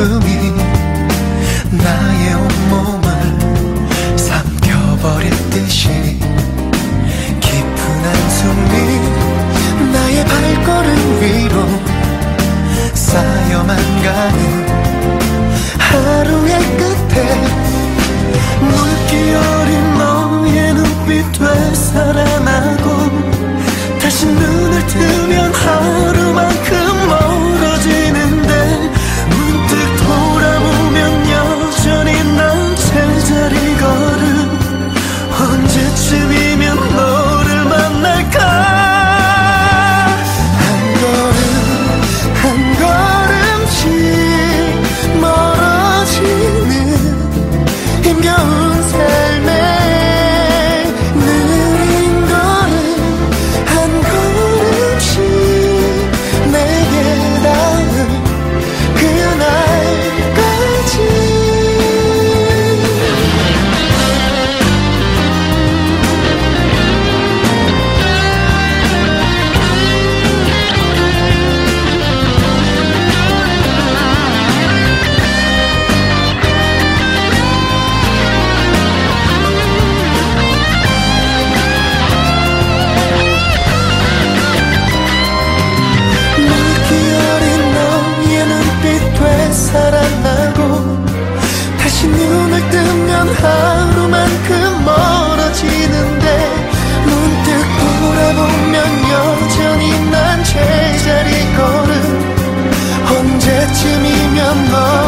슬픔이 나의 온몸을 삼켜버릴 듯이 깊은 한숨이 나의 발걸음 위로 쌓여만 가는 하루의 끝에 물기 어린 너의 눈빛 되살아나고 다시 눈을 뜨면 하루만큼 멀어지는데 문득 돌아보면 여전히 난 제자리 걸음 언제쯤이면 너를 만날까 한 걸음 한 걸음씩 멀어지는 힘겨운 삶에 살아나고 다시 눈을 뜨면 하루만큼 멀어지는데 문득 돌아보면 여전히 난 제자리 걸음 언제쯤이면 너